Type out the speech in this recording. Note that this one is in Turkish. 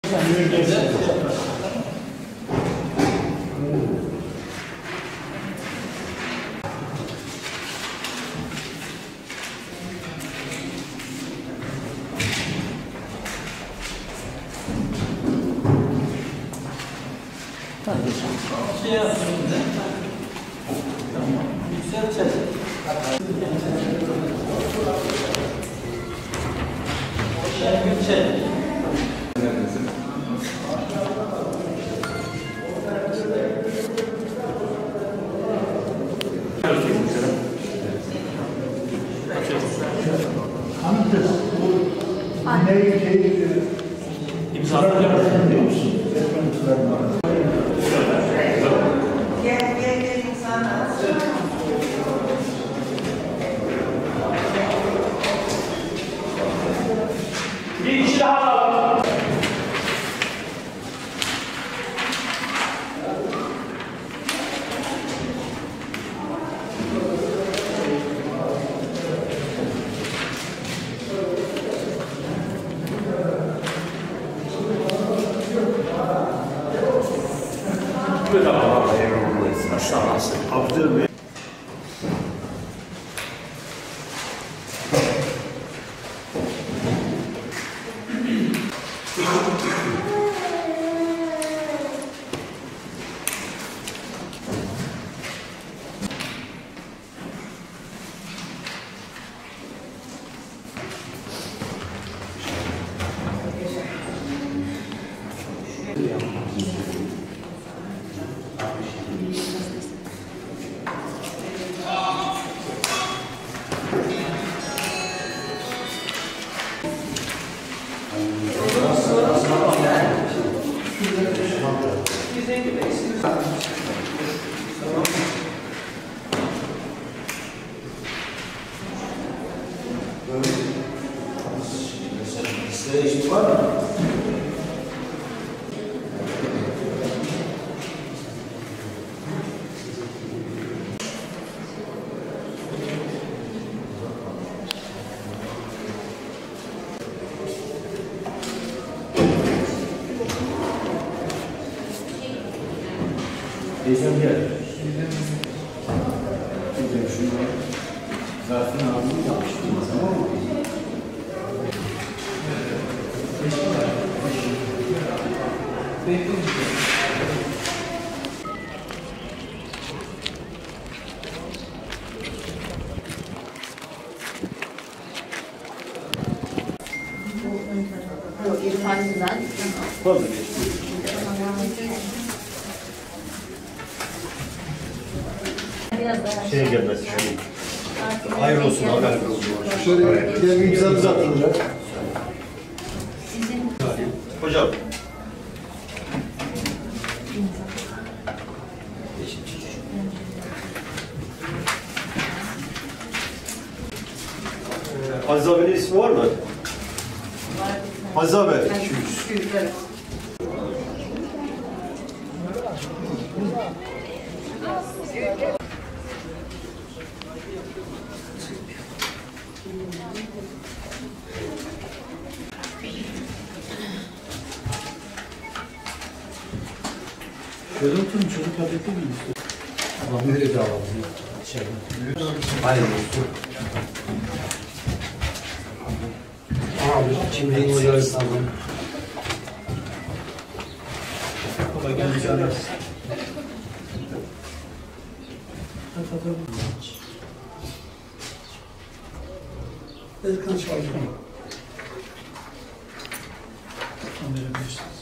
Şey yapsın şimdi. Tamam. Yükselteceğiz. Yükselt. İmzalatıyor musun? Gel insana. Bir kişi daha alalım. Abdül Bey. Size var mı? Teyzem gel. Şunu zaten ağzını yapmıştım. Tamam mı? Fazla geçti. Şeye gelmesi şöyle. Hayır olsun, haber olsun. Şöyle bir imzanızı atın. Hocam. Aziz abinin ismi var mı? Aziz abi. Şöyle oturun, çocuk hareketi mi istiyor? Ama nereye davam? Hayır. Abi, kimliğin hocayı sağlam. Kolay gelsin. Erkan Şahin. Kamera geçti.